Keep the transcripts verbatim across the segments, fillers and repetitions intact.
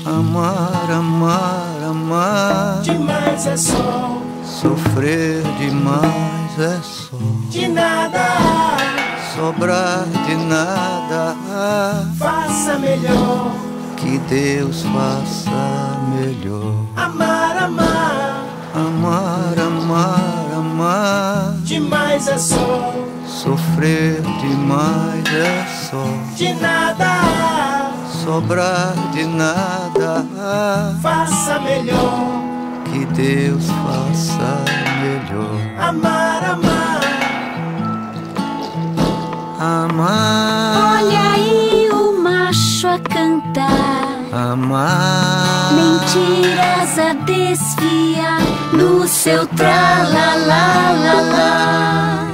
Amar, amar, amar. Demais é só. Sofrer demais é só. De nada. Sobrar de nada. Faça melhor. Que Deus faça melhor. Amar, amar. Amar, amar, amar. Demais é só. Sofrer demais é só. De nada. Sobrar de nada. Faça melhor. Que Deus faça melhor. Amar, amar. Amar. Olha aí o macho a cantar. Amar. Mentiras a desfiar no seu tra-la-la-la-la.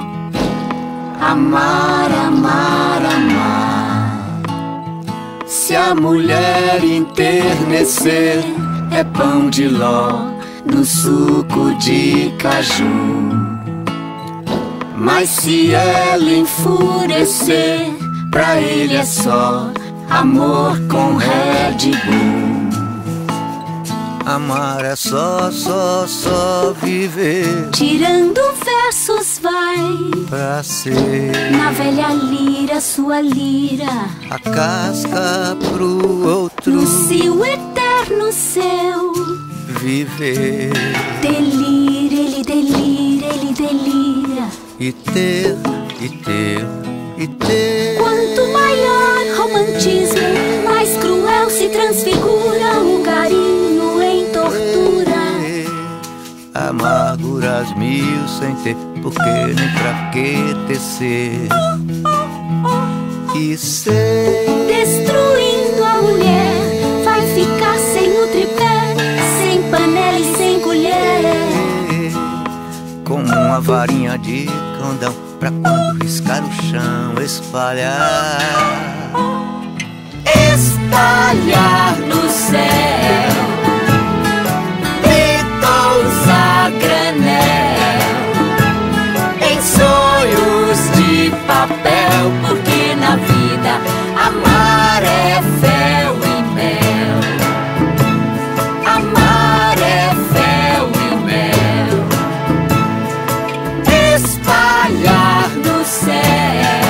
Amar, amar, amar. Se a mulher enternecer, é pão de ló no suco de caju. Mas se ela enfurecer, pra ele é só amor com Red Bull. Amar é só, só, só viver. Tirando versos vai Pra ser na velha lira, sua lira. a casca pro outro No cio eterno seu viver. delira, ele delira, ele delira. E ter, e ter, e ter. Quanto maior romantismo, mais cruel se transfigura o carinho em tortura. Amarguras mil sem ter porquê nem pra que tecer. E ser Destruindo a mulher, vai ficar sem o tripé, sem panela e sem colher. como uma varinha de condão, pra quando riscar o chão espalhar. Espalhar no céu gritos a granel, em sonhos de papel, porque na vida amar é fel e mel. Amar é fel e mel. Espalhar no céu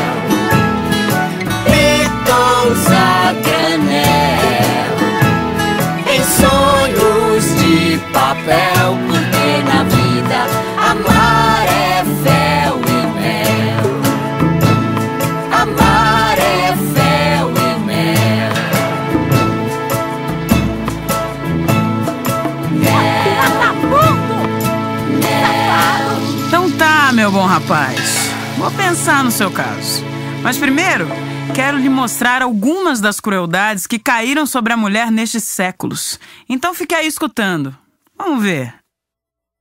gritos a granel, em sonhos de papel, porque na vida amar é fel e mel. Amar é fel e mel. Mel. Então tá, meu bom rapaz. Vou pensar no seu caso. Mas primeiro, quero lhe mostrar algumas das crueldades que caíram sobre a mulher nestes séculos. Então fique aí escutando. Vamos ver.